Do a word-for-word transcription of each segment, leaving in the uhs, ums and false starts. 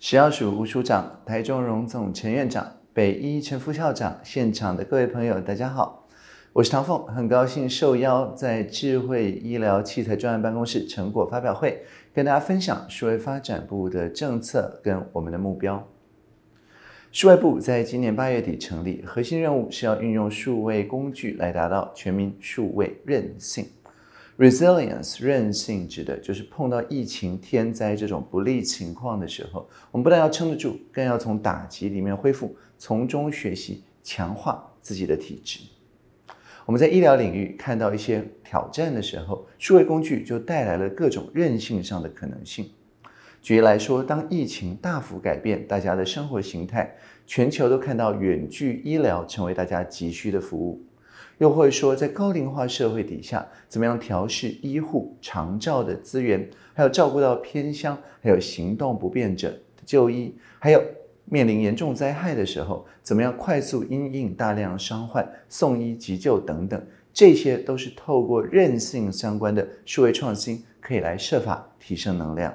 食药署吴署长、台中荣总陈院长、北医陈副校长，现场的各位朋友，大家好，我是唐凤，很高兴受邀在智慧医疗器材专案办公室成果发表会，跟大家分享数位发展部的政策跟我们的目标。数位部在今年八月底成立，核心任务是要运用数位工具来达到全民数位韧性。Resilience 韧性指的就是碰到疫情、天灾这种不利情况的时候，我们不但要撑得住，更要从打击里面恢复，从中学习，强化自己的体质。我们在医疗领域看到一些挑战的时候，数位工具就带来了各种韧性上的可能性。举例来说，当疫情大幅改变大家的生活形态，全球都看到远距医疗成为大家急需的服务。又或者说，在高龄化社会底下，怎么样调适医护长照的资源，还有照顾到偏乡，还有行动不便者的就医，还有面临严重灾害的时候，怎么样快速因应大量伤患送医急救等等，这些都是透过韧性相关的数位创新，可以来设法提升能量。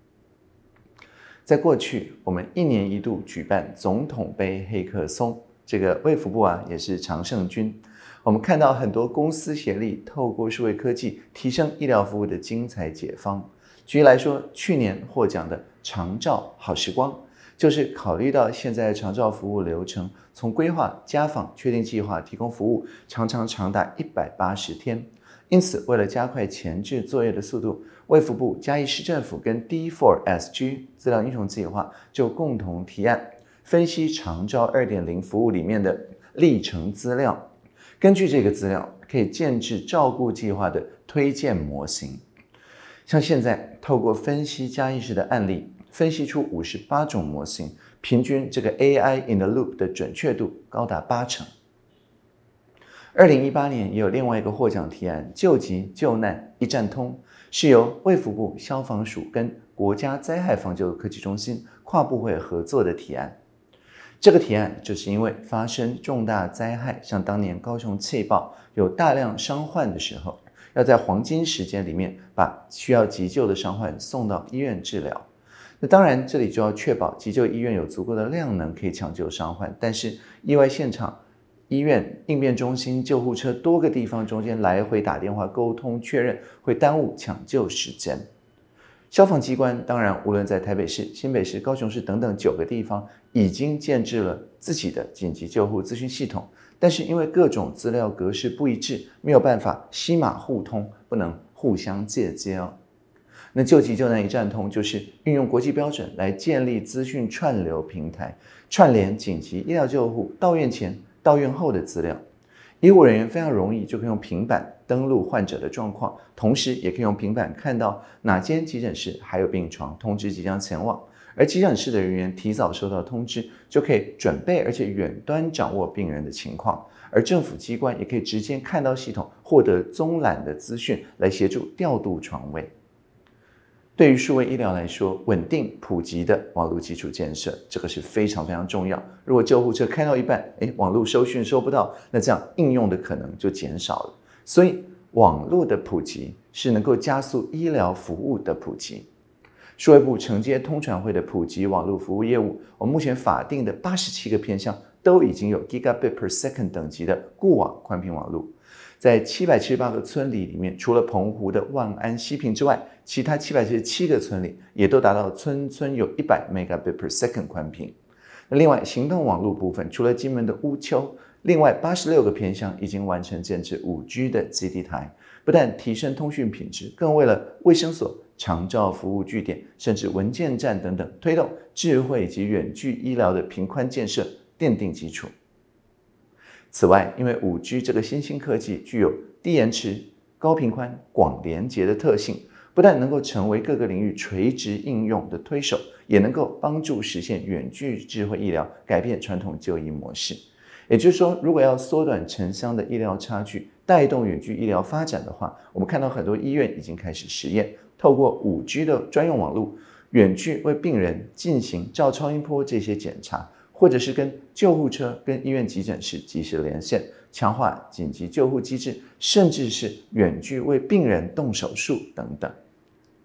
在过去，我们一年一度举办总统杯黑客松，这个卫福部啊也是常胜军。我们看到很多公司协力，透过数位科技提升医疗服务的精彩解方。举例来说，去年获奖的长照好时光，就是考虑到现在的长照服务流程，从规划、家访、确定计划、提供服务，常常长达一百八十天。因此，为了加快前置作业的速度，卫福部、嘉义市政府跟 D 四 S G 资料英雄计划就共同提案，分析长照 二点零 服务里面的历程资料。根据这个资料，可以建置照顾计划的推荐模型。像现在透过分析嘉义市的案例，分析出五十八种模型，平均这个 A I in the loop 的准确度高达八成。二零一八年也有另外一个获奖提案，救急救难一站通，是由卫福部、消防署跟国家灾害防救科技中心跨部会合作的提案。这个提案就是因为发生重大灾害，像当年高雄气爆有大量伤患的时候，要在黄金时间里面把需要急救的伤患送到医院治疗。那当然这里就要确保急救医院有足够的量能可以抢救伤患，但是意外现场、医院、应变中心、救护车多个地方中间来回打电话沟通确认，会耽误抢救时间。消防机关当然无论在台北市、新北市、高雄市等等九个地方已经建置了自己的紧急救护资讯系统，但是因为各种资料格式不一致，没有办法西马互通，不能互相借接哦。那救急救难一站通就是运用国际标准来建立资讯串流平台，串联紧急医疗救护到院前、到院后的资料。医护人员非常容易就可以用平板登录患者的状况，同时也可以用平板看到哪间急诊室还有病床，通知即将前往。而急诊室的人员提早收到通知，就可以准备而且远端掌握病人的情况。而政府机关也可以直接看到系统，获得综览的资讯，来协助调度床位。对于数位医疗来说，稳定普及的网络基础建设，这个是非常非常重要。如果救护车开到一半，诶，网络收讯收不到，那这样应用的可能就减少了。所以网络的普及是能够加速医疗服务的普及。数位部承接通传会的普及网络服务业务，我们目前法定的八十七个偏乡都已经有 Gigabit per second 等级的固网宽频网络。在七百七十八个村里里面，除了澎湖的万安、西平之外，其他七百七十七个村里也都达到村村有一百 megabit per second 宽频。那另外行动网络部分，除了金门的乌丘，另外八十六个偏乡已经完成建置 五 G 的基地台，不但提升通讯品质，更为了卫生所、长照服务据点，甚至文件站等等，推动智慧及远距医疗的频宽建设奠定基础。此外，因为 五 G 这个新兴科技具有低延迟、高频宽、广连结的特性，不但能够成为各个领域垂直应用的推手，也能够帮助实现远距智慧医疗，改变传统就医模式。也就是说，如果要缩短城乡的医疗差距，带动远距医疗发展的话，我们看到很多医院已经开始实验，透过 五 G 的专用网络，远距为病人进行照超音波这些检查，或者是跟救护车、跟医院急诊室及时连线，强化紧急救护机制，甚至是远距为病人动手术等等。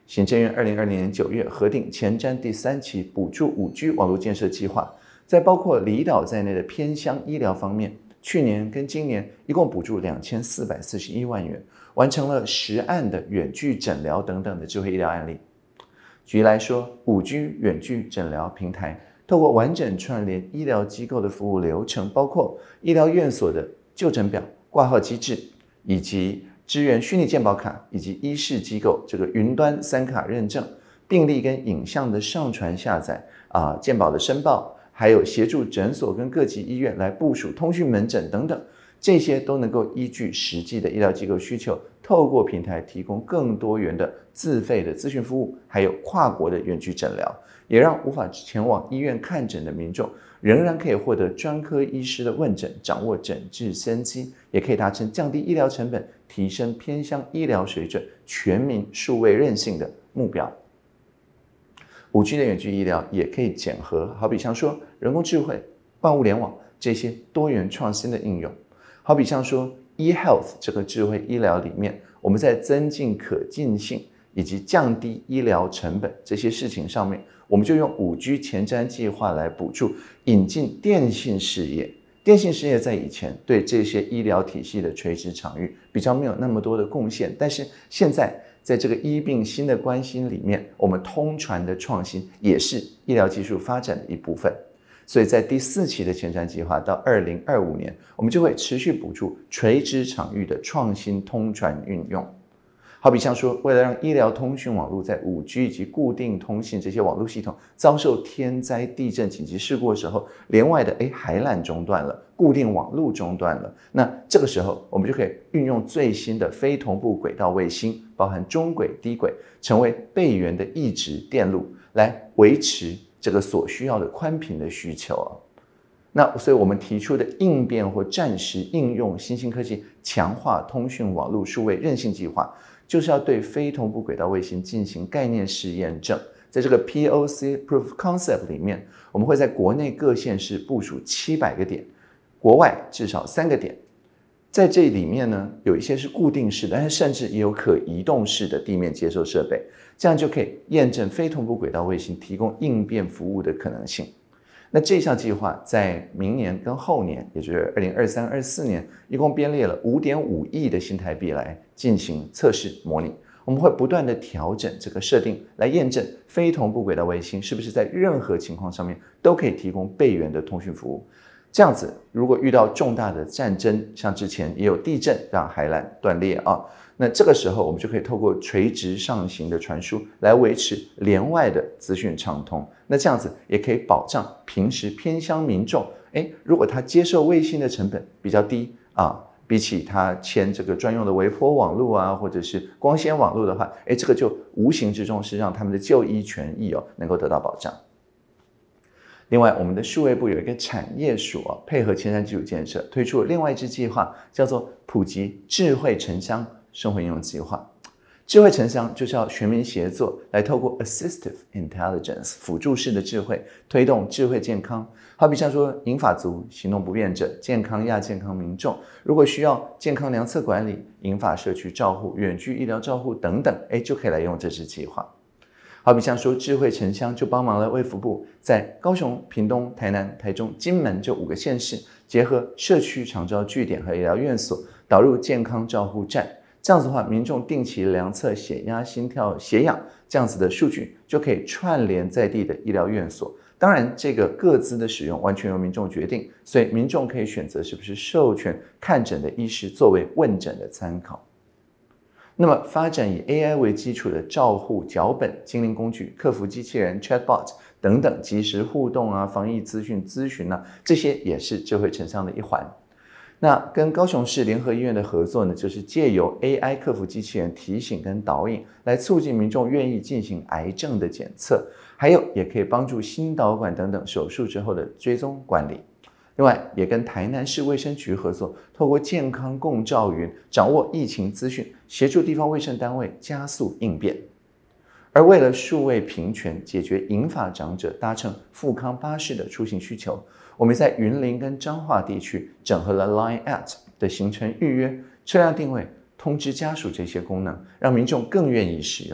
行政院二零二零年九月核定前瞻第三期补助 五 G 网络建设计划，在包括离岛在内的偏乡医疗方面，去年跟今年一共补助两千四百四十一万元，完成了十案的远距诊疗等等的智慧医疗案例。举例来说， 五 G 远距诊疗平台透过完整串联医疗机构的服务流程，包括医疗院所的就诊表、挂号机制，以及支援虚拟健保卡以及医事机构这个云端三卡认证、病历跟影像的上传下载啊、健保的申报，还有协助诊所跟各级医院来部署通讯门诊等等，这些都能够依据实际的医疗机构需求，透过平台提供更多元的自费的咨询服务，还有跨国的远距诊疗，也让无法前往医院看诊的民众仍然可以获得专科医师的问诊，掌握诊治先机，也可以达成降低医疗成本、提升偏乡医疗水准、全民数位韧性的目标。五 G 的远距医疗也可以检核，好比像说人工智慧、万物联网这些多元创新的应用，好比像说 e-health 这个智慧医疗里面，我们在增进可进性以及降低医疗成本这些事情上面，我们就用 五 G 前瞻计划来补助引进电信事业。电信事业在以前对这些医疗体系的垂直场域比较没有那么多的贡献，但是现在在这个医病新的关系里面，我们通传的创新也是医疗技术发展的一部分。所以在第四期的前瞻计划到二零二五年，我们就会持续补助垂直场域的创新通传运用。好比像说，为了让医疗通讯网络在 五 G 以及固定通信这些网络系统遭受天灾、地震紧急事故的时候，连外的诶海缆中断了，固定网络中断了，那这个时候我们就可以运用最新的非同步轨道卫星，包含中轨、低轨，成为备援的异质电路，来维持这个所需要的宽频的需求啊。那所以我们提出的应变或暂时应用新兴科技，强化通讯网络数位韧性计划，就是要对非同步轨道卫星进行概念试验证。在这个 P O C Proof of Concept 里面，我们会在国内各县市部署七百个点，国外至少三个点。在这里面呢，有一些是固定式的，但是甚至也有可移动式的地面接收设备，这样就可以验证非同步轨道卫星提供应变服务的可能性。那这项计划在明年跟后年，也就是二零二三、二四年，一共编列了 五点五亿的新台币来进行测试模拟。我们会不断的调整这个设定，来验证非同步轨道卫星是不是在任何情况上面都可以提供备援的通讯服务。这样子，如果遇到重大的战争，像之前也有地震让海缆断裂啊，那这个时候我们就可以透过垂直上行的传输来维持连外的资讯畅通。那这样子也可以保障平时偏乡民众，诶，如果他接受卫星的成本比较低啊，比起他签这个专用的微波网络啊，或者是光纤网络的话，诶，这个就无形之中是让他们的就医权益哦能够得到保障。另外，我们的数位部有一个产业署啊，配合前瞻基础建设，推出了另外一支计划，叫做普及智慧城乡生活应用计划。智慧城乡就是要全民协作，来透过 assistive intelligence 辅助式的智慧，推动智慧健康。好比像说银发族、行动不便者、健康亚健康民众，如果需要健康量测管理、银发社区照护、远距医疗照护等等，哎，就可以来用这支计划。好比像说智慧城乡就帮忙了卫福部在高雄、屏东、台南、台中、金门这五个县市，结合社区长照据点和医疗院所，导入健康照护站。这样子的话，民众定期量测血压、心跳、血氧这样子的数据，就可以串联在地的医疗院所。当然，这个各资的使用完全由民众决定，所以民众可以选择是不是授权看诊的医师作为问诊的参考。那么，发展以 A I 为基础的照护脚本、精灵工具、客服机器人、Chatbot 等等即时互动啊、防疫资讯咨询啊，这些也是智慧城乡的一环。那跟高雄市联合医院的合作呢，就是借由 A I 客服机器人提醒跟导引，来促进民众愿意进行癌症的检测，还有也可以帮助心导管等等手术之后的追踪管理。另外，也跟台南市卫生局合作，透过健康共照云，掌握疫情资讯，协助地方卫生单位加速应变。而为了数位平权，解决银发长者搭乘富康巴士的出行需求，我们在云林跟彰化地区整合了 Line at 的行程预约、车辆定位、通知家属这些功能，让民众更愿意使用。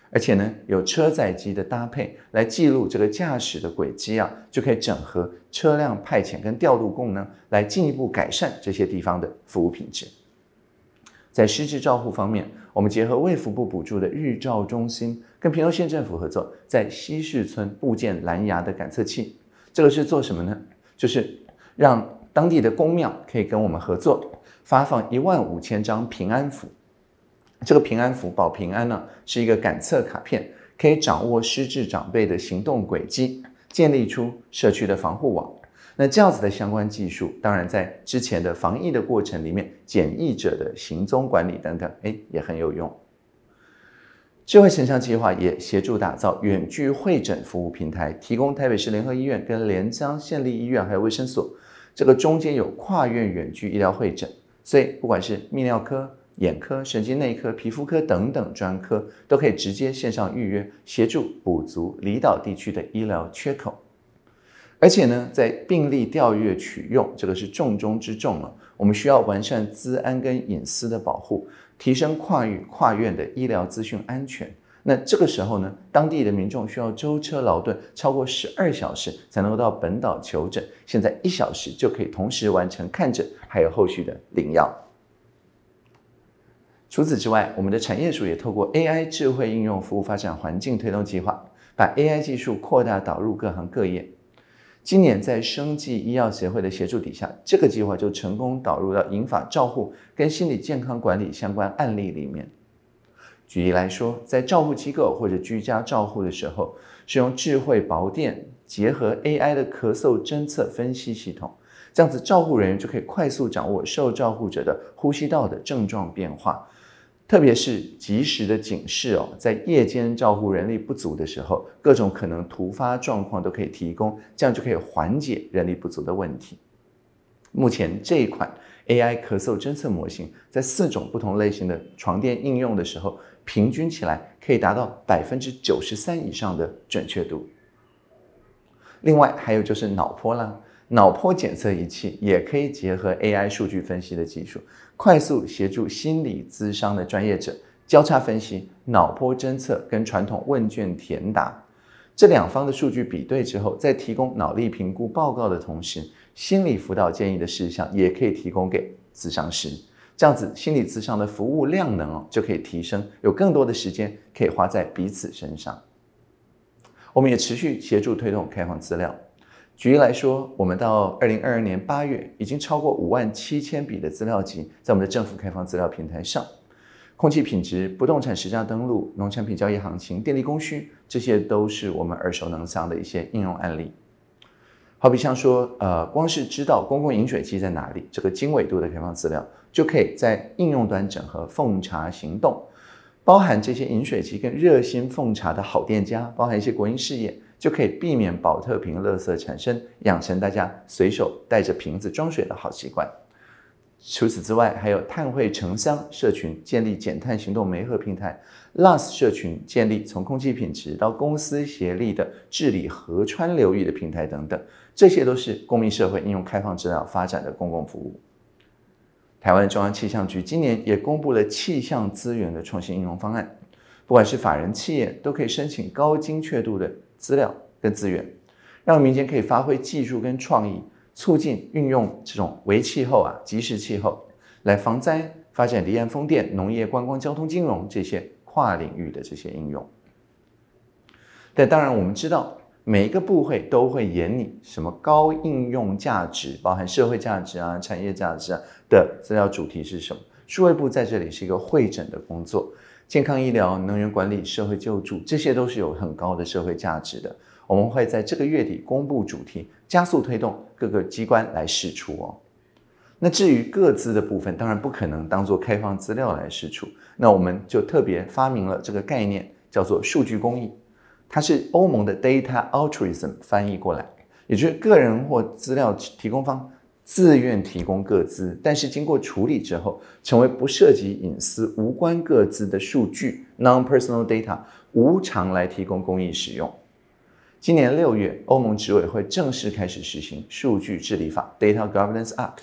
而且呢，有车载机的搭配来记录这个驾驶的轨迹啊，就可以整合车辆派遣跟调度功能，来进一步改善这些地方的服务品质。在失智照护方面，我们结合卫福部补助的日照中心，跟屏东县政府合作，在西市村布建蓝牙的感测器。这个是做什么呢？就是让当地的公庙可以跟我们合作，发放一万五千张平安符。这个平安符保平安呢，是一个感测卡片，可以掌握失智长辈的行动轨迹，建立出社区的防护网。那这样子的相关技术，当然在之前的防疫的过程里面，检疫者的行踪管理等等，哎，也很有用。智慧城乡计划也协助打造远距会诊服务平台，提供台北市联合医院跟连江县立医院还有卫生所，这个中间有跨院远距医疗会诊，所以不管是泌尿科、眼科、神经内科、皮肤科等等专科，都可以直接线上预约，协助补足离岛地区的医疗缺口。而且呢，在病例调阅取用，这个是重中之重了。我们需要完善资安跟隐私的保护，提升跨域跨院的医疗资讯安全。那这个时候呢，当地的民众需要舟车劳顿超过十二小时才能够到本岛求诊，现在一小时就可以同时完成看诊，还有后续的领药。除此之外，我们的产业署也透过 A I 智慧应用服务发展环境推动计划，把 A I 技术扩大导入各行各业。今年在生技医药协会的协助底下，这个计划就成功导入到银发照护跟心理健康管理相关案例里面。举例来说，在照护机构或者居家照护的时候，是用智慧薄电结合 A I 的咳嗽侦测分析系统，这样子照护人员就可以快速掌握受照护者的呼吸道的症状变化，特别是及时的警示哦，在夜间照护人力不足的时候，各种可能突发状况都可以提供，这样就可以缓解人力不足的问题。目前这一款 A I 咳嗽侦测模型，在四种不同类型的床垫应用的时候，平均起来可以达到 百分之九十三 以上的准确度。另外还有就是脑波啦，脑波检测仪器也可以结合 A I 数据分析的技术，快速协助心理咨商的专业者交叉分析脑波侦测跟传统问卷填答，这两方的数据比对之后，在提供脑力评估报告的同时，心理辅导建议的事项也可以提供给咨商师，这样子心理咨商的服务量能哦就可以提升，有更多的时间可以花在彼此身上。我们也持续协助推动开放资料。举例来说，我们到二零二二年八月，已经超过五万七千笔的资料集在我们的政府开放资料平台上。空气品质、不动产实价登录、农产品交易行情、电力供需，这些都是我们耳熟能详的一些应用案例。好比像说，呃，光是知道公共饮水机在哪里，这个经纬度的开放资料，就可以在应用端整合奉茶行动，包含这些饮水机跟热心奉茶的好店家，包含一些国营事业，就可以避免保特瓶垃圾产生，养成大家随手带着瓶子装水的好习惯。除此之外，还有碳汇城乡社群建立减碳行动媒合平台 ，L A S 社群建立从空气品质到公司协力的治理河川流域的平台等等，这些都是公民社会应用开放资料发展的公共服务。台湾中央气象局今年也公布了气象资源的创新应用方案，不管是法人企业都可以申请高精确度的资料跟资源，让民间可以发挥技术跟创意，促进运用这种微气候啊、即时气候来防灾、发展离岸风电、农业、观光、交通、金融这些跨领域的这些应用。但当然，我们知道每一个部会都会研拟什么高应用价值，包含社会价值啊、产业价值啊的资料主题是什么？数位部在这里是一个会诊的工作。健康医疗、能源管理、社会救助，这些都是有很高的社会价值的。我们会在这个月底公布主题，加速推动各个机关来释出哦。那至于个资的部分，当然不可能当作开放资料来释出，那我们就特别发明了这个概念，叫做数据公益。它是欧盟的 Data Altruism 翻译过来，也就是个人或资料提供方自愿提供个资，但是经过处理之后，成为不涉及隐私、无关个资的数据 （non-personal data） 无偿来提供公益使用。今年六月，欧盟执委会正式开始实行数据治理法 （Data Governance Act），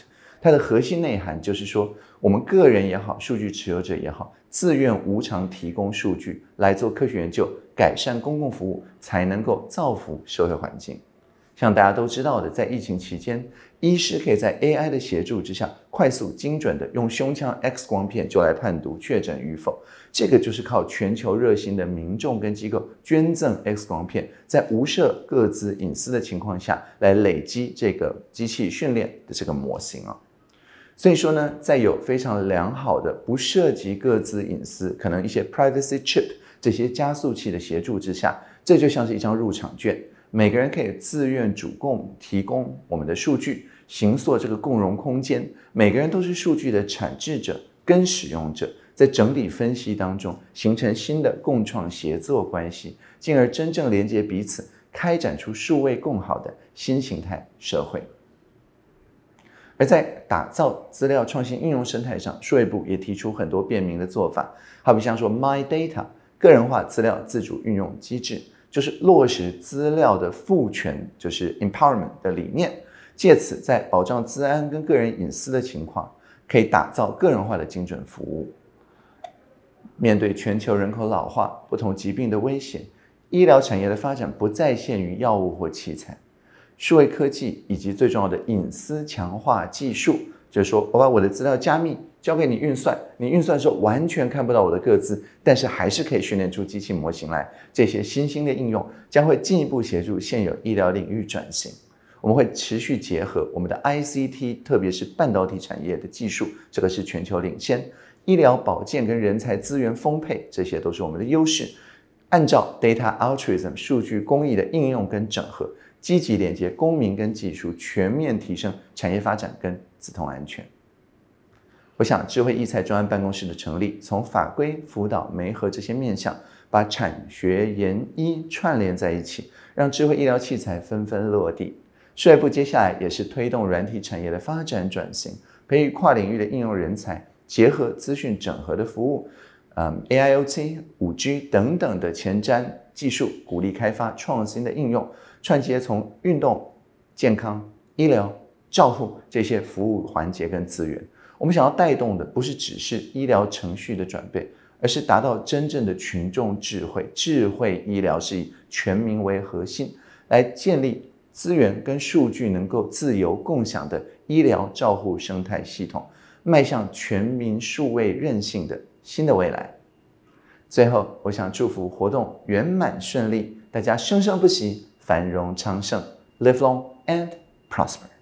它的核心内涵就是说，我们个人也好，数据持有者也好，自愿无偿提供数据来做科学研究，改善公共服务，才能够造福社会环境。像大家都知道的，在疫情期间，医师可以在 A I 的协助之下，快速精准的用胸腔 X 光片就来判读确诊与否。这个就是靠全球热心的民众跟机构捐赠 X 光片，在无涉个资隐私的情况下来累积这个机器训练的这个模型啊。所以说呢，在有非常良好的不涉及个资隐私，可能一些 privacy chip 这些加速器的协助之下，这就像是一张入场券。每个人可以自愿主供提供我们的数据，形塑这个共融空间。每个人都是数据的产制者跟使用者，在整理分析当中形成新的共创协作关系，进而真正连接彼此，开展出数位共好的新形态社会。而在打造资料创新应用生态上，数位部也提出很多便民的做法，好比像说 My Data 个人化资料自主运用机制，就是落实资料的赋权，就是 empowerment 的理念，借此在保障资安跟个人隐私的情况，可以打造个人化的精准服务。面对全球人口老化、不同疾病的威胁，医疗产业的发展不再限于药物或器材，数位科技以及最重要的隐私强化技术，就是说我把我的资料加密交给你运算，你运算的时候完全看不到我的个资，但是还是可以训练出机器模型来。这些新兴的应用将会进一步协助现有医疗领域转型。我们会持续结合我们的 I C T， 特别是半导体产业的技术，这个是全球领先。医疗保健跟人才资源丰沛，这些都是我们的优势。按照 data altruism 数据公益的应用跟整合，积极连接公民跟技术，全面提升产业发展跟资通安全。我想智慧医材专案办公室的成立，从法规、辅导、媒合这些面向，把产学研医串联在一起，让智慧医疗器材纷纷落地。数位部接下来也是推动软体产业的发展转型，培育跨领域的应用人才，结合资讯整合的服务，嗯 A I O T、五 G 等等的前瞻技术，鼓励开发创新的应用，串接从运动、健康、医疗、照护这些服务环节跟资源。我们想要带动的不是只是医疗程序的转变，而是达到真正的群众智慧。智慧医疗是以全民为核心，来建立资源跟数据能够自由共享的医疗照护生态系统，迈向全民数位韧性的新的未来。最后，我想祝福活动圆满顺利，大家生生不息，繁荣昌盛 ，Live long and prosper。